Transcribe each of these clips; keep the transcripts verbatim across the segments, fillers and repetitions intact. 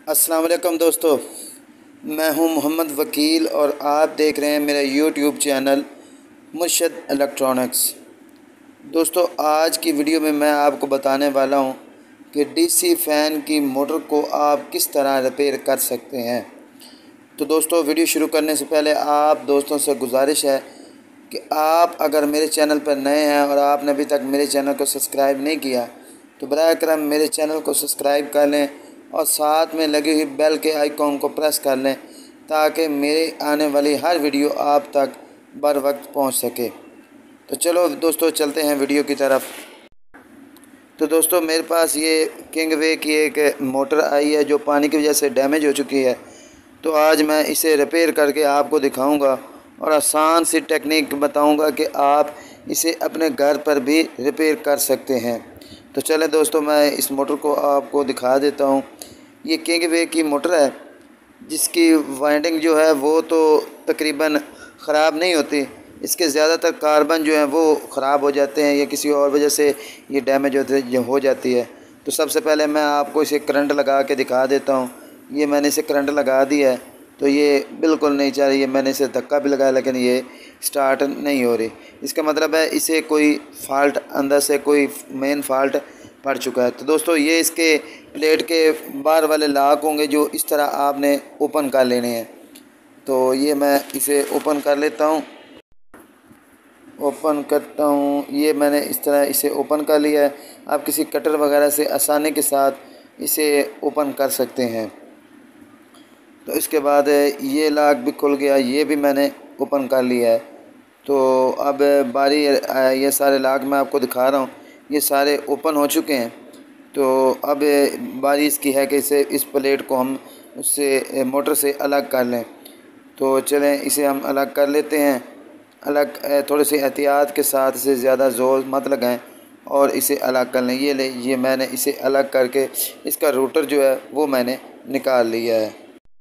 अस्सलाम वालेकुम दोस्तों, मैं हूं मोहम्मद वकील और आप देख रहे हैं मेरा यूट्यूब चैनल मुर्शद इलेक्ट्रॉनिक्स। दोस्तों, आज की वीडियो में मैं आपको बताने वाला हूं कि डीसी फ़ैन की मोटर को आप किस तरह रिपेयर कर सकते हैं। तो दोस्तों, वीडियो शुरू करने से पहले आप दोस्तों से गुजारिश है कि आप अगर मेरे चैनल पर नए हैं और आपने अभी तक मेरे चैनल को सब्सक्राइब नहीं किया तो बराए करम मेरे चैनल को सब्सक्राइब कर लें और साथ में लगी हुई बेल के आइकॉन को प्रेस कर लें ताकि मेरे आने वाली हर वीडियो आप तक बर वक्त पहुँच सके। तो चलो दोस्तों, चलते हैं वीडियो की तरफ। तो दोस्तों, मेरे पास ये किंगवे की एक मोटर आई है जो पानी की वजह से डैमेज हो चुकी है। तो आज मैं इसे रिपेयर करके आपको दिखाऊंगा और आसान सी टेक्निक बताऊंगा कि आप इसे अपने घर पर भी रिपेयर कर सकते हैं। तो चले दोस्तों, मैं इस मोटर को आपको दिखा देता हूं। ये किंगवे की मोटर है जिसकी वाइंडिंग जो है वो तो तकरीबन ख़राब नहीं होती। इसके ज़्यादातर कार्बन जो है वो ख़राब हो जाते हैं या किसी और वजह से ये डैमेज होते हो जाती है। तो सबसे पहले मैं आपको इसे करंट लगा के दिखा देता हूँ। ये मैंने इसे करंट लगा दिया है तो ये बिल्कुल नहीं चल रही है। मैंने इसे धक्का भी लगाया लेकिन ये स्टार्ट नहीं हो रही। इसका मतलब है इसे कोई फ़ाल्ट, अंदर से कोई मेन फ़ाल्ट पड़ चुका है। तो दोस्तों, ये इसके प्लेट के बाहर वाले लॉक होंगे जो इस तरह आपने ओपन कर लेने हैं। तो ये मैं इसे ओपन कर लेता हूँ ओपन करता हूँ ये मैंने इस तरह इसे ओपन कर लिया है। आप किसी कटर वगैरह से आसानी के साथ इसे ओपन कर सकते हैं। तो इसके बाद ये लॉक भी खुल गया, ये भी मैंने ओपन कर लिया है। तो अब बारी ये सारे लॉक मैं आपको दिखा रहा हूँ, ये सारे ओपन हो चुके हैं। तो अब बारी इसकी है कि इसे इस प्लेट को हम उससे मोटर से अलग कर लें। तो चलें इसे हम अलग कर लेते हैं। अलग थोड़े से एहतियात के साथ, इसे ज़्यादा ज़ोर मत लगाएं और इसे अलग कर लें। ये ले ये मैंने इसे अलग करके इसका रोटर जो है वो मैंने निकाल लिया है।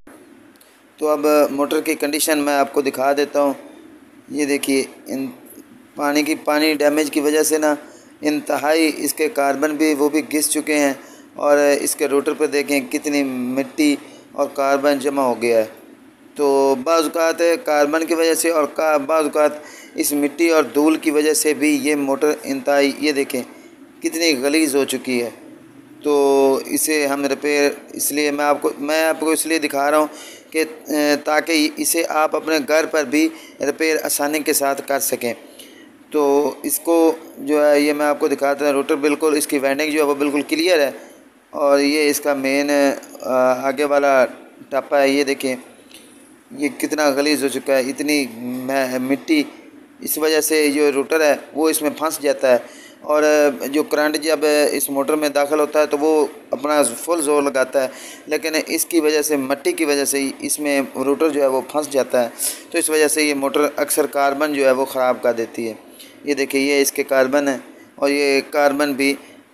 तो अब मोटर की कंडीशन मैं आपको दिखा देता हूँ। ये देखिए, इन पानी की पानी डैमेज की वजह से ना इंतहाई इसके कार्बन भी वो भी घिस चुके हैं और इसके रोटर पर देखें कितनी मिट्टी और कार्बन जमा हो गया है। तो बाज़ औक़ात कार्बन की वजह से और का बाज़ औक़ात इस मिट्टी और धूल की वजह से भी ये मोटर इंतहाई, ये देखें कितनी गलीज़ हो चुकी है। तो इसे हम रिपेयर इसलिए मैं आपको मैं आपको इसलिए दिखा रहा हूँ कि ताकि इसे आप अपने घर पर भी रिपेयर आसानी के साथ कर सकें। तो इसको जो है ये मैं आपको दिखाता हूँ। रोटर बिल्कुल इसकी वाइंडिंग जो है वो बिल्कुल क्लियर है और ये इसका मेन आगे वाला टप्पा है। ये देखें ये कितना गलीज़ हो चुका है, इतनी मिट्टी, इस वजह से जो रोटर है वो इसमें फंस जाता है और जो करंट जब इस मोटर में दाखिल होता है तो वो अपना फुल जोर लगाता है, लेकिन इसकी वजह से, मिट्टी की वजह से इसमें रोटर जो है वो फंस जाता है। तो इस वजह से ये मोटर अक्सर कार्बन जो है वो ख़राब कर देती है। ये देखिए, ये इसके कार्बन है और ये कार्बन भी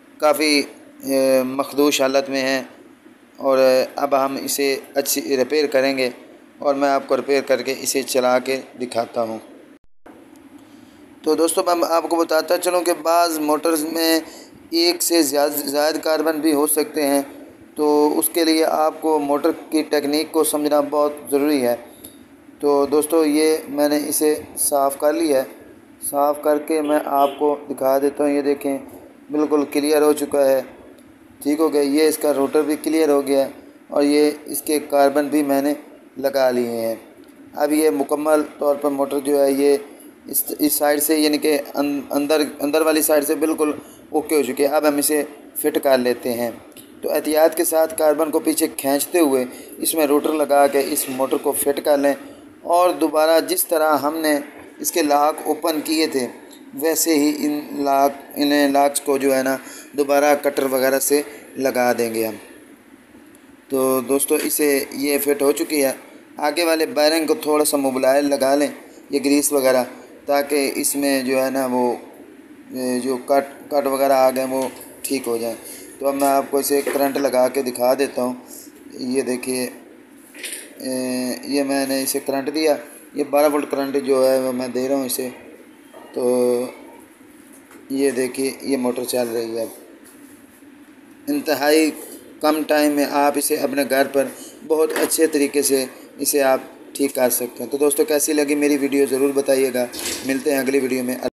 काफ़ी मखदूश हालत में है और अब हम इसे अच्छी रिपेयर करेंगे और मैं आपको रिपेयर करके इसे चला के दिखाता हूँ। तो दोस्तों, मैं आपको बताता चलूँ कि बाज़ मोटर्स में एक से ज़्यादा कार्बन भी हो सकते हैं। तो उसके लिए आपको मोटर की टेक्निक को समझना बहुत ज़रूरी है। तो दोस्तों, ये मैंने इसे साफ़ कर लिया है। साफ़ करके मैं आपको दिखा देता हूँ। ये देखें बिल्कुल क्लियर हो चुका है, ठीक हो गया। ये इसका रोटर भी क्लियर हो गया और ये इसके कार्बन भी मैंने लगा लिए हैं। अब ये मुकम्मल तौर पर मोटर जो है ये इस इस साइड से, यानी कि अंदर अंदर वाली साइड से बिल्कुल ओके हो चुकी है। अब हम इसे फिट कर लेते हैं। तो एहतियात के साथ कार्बन को पीछे खींचते हुए इसमें रोटर लगा के इस मोटर को फिट कर लें और दोबारा जिस तरह हमने इसके लॉक ओपन किए थे वैसे ही इन लॉक इन लॉक्स को जो है ना दोबारा कटर वगैरह से लगा देंगे हम। तो दोस्तों, इसे ये फिट हो चुकी है। आगे वाले बैरिंग को थोड़ा सा मोबिलाइल लगा लें, ये ग्रीस वगैरह, ताकि इसमें जो है ना वो जो कट कट वगैरह आ गए वो ठीक हो जाए। तो अब मैं आपको इसे करंट लगा के दिखा देता हूँ। ये देखिए, ये मैंने इसे करंट दिया, ये बारह वोल्ट करंट जो है वो मैं दे रहा हूँ इसे। तो ये देखिए, ये मोटर चल रही है। अब इंतहाई कम टाइम में आप इसे अपने घर पर बहुत अच्छे तरीके से इसे आप ठीक कर सकते हैं। तो दोस्तों कैसी लगी मेरी वीडियो ज़रूर बताइएगा। मिलते हैं अगली वीडियो में।